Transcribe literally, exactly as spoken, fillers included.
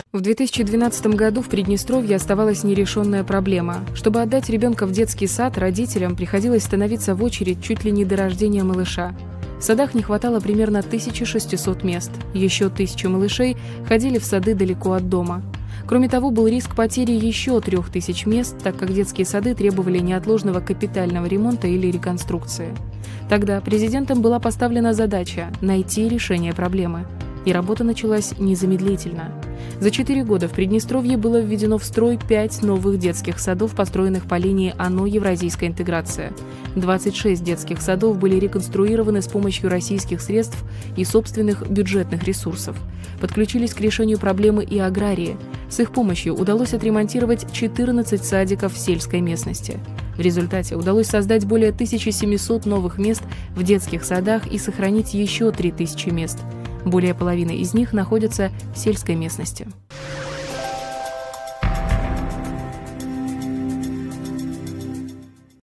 В две тысячи двенадцатом году в Приднестровье оставалась нерешенная проблема. Чтобы отдать ребенка в детский сад, родителям приходилось становиться в очередь чуть ли не до рождения малыша. В садах не хватало примерно тысячи шестисот мест. Еще тысячи малышей ходили в сады далеко от дома. Кроме того, был риск потери еще трех тысяч мест, так как детские сады требовали неотложного капитального ремонта или реконструкции. Тогда президентом была поставлена задача найти решение проблемы. И работа началась незамедлительно. За четыре года в Приднестровье было введено в строй пять новых детских садов, построенных по линии ОНО «Евразийская интеграция». двадцать шесть детских садов были реконструированы с помощью российских средств и собственных бюджетных ресурсов. Подключились к решению проблемы и аграрии. С их помощью удалось отремонтировать четырнадцать садиков в сельской местности. В результате удалось создать более тысячи семисот новых мест в детских садах и сохранить еще три тысячи мест. Более половины из них находятся в сельской местности.